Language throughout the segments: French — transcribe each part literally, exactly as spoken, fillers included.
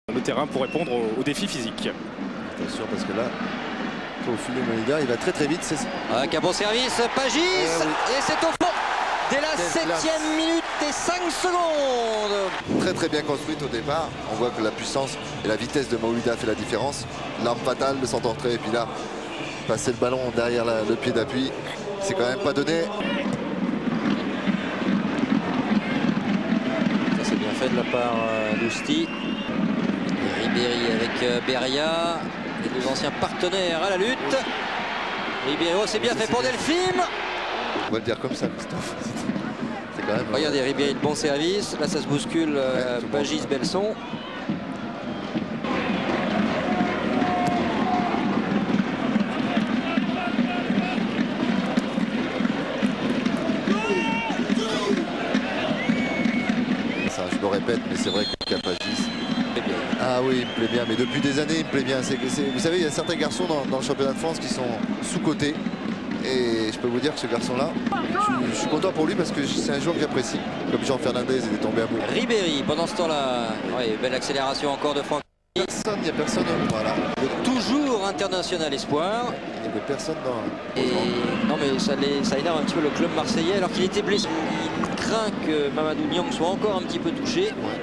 le terrain pour répondre aux, aux défis physiques. Attention parce que là, au filet Molida, il va très très vite. Avec un bon service, Pagis, euh, oui. et c'est au fond dès la septième minute et cinq secondes. Très très bien construite au départ. On voit que la puissance et la vitesse de Molida fait la différence. L'arme fatale de son entrée, et puis là, passer le ballon derrière la, le pied d'appui, c'est quand même pas donné. Ça c'est bien fait de la part euh, d'Ousti. Ribéry avec euh, Beria, les deux anciens partenaires à la lutte. Ribéry, oh, c'est bien fait pour Delphine. On va le dire comme ça, Christophe. C'est quand même. Regardez, Ribéry de bon service. Là, ça se bouscule. Euh, ouais, Pagis, Belson. Ça, je le répète, mais c'est vrai que Pagis. Ah oui, il me plaît bien, mais depuis des années, il me plaît bien. C'est, c'est, vous savez, il y a certains garçons dans, dans le championnat de France qui sont sous-cotés. Et je peux vous dire que ce garçon-là, je, je suis content pour lui parce que c'est un joueur que j'apprécie. Comme Jean Fernandez, il est tombé à bout. Ribéry, pendant ce temps-là, ouais, belle accélération encore de Franck. Personne, il n'y a personne. Voilà. Toujours international espoir. Il n'y avait personne dans. Et non, mais ça, les, ça énerve un petit peu le club marseillais alors qu'il était blessé. Il craint que Mamadou Niang soit encore un petit peu touché. Ouais.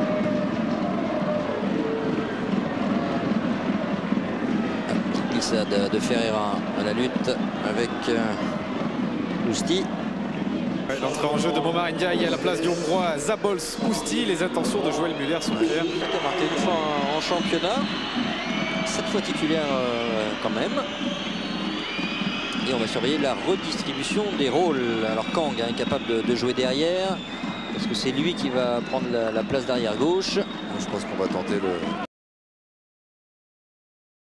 De, de Ferreira à la lutte avec euh, Ousti. L'entrée en jeu de Momar Ndiaye à la place du Hongrois Szabolcs Ousti. Les intentions de Joël Muller sont claires. Il a marqué une fois en, en championnat, cette fois titulaire euh, quand même. Et on va surveiller la redistribution des rôles. Alors Kang est incapable de, de jouer derrière parce que c'est lui qui va prendre la, la place d'arrière gauche. Je pense qu'on va tenter le.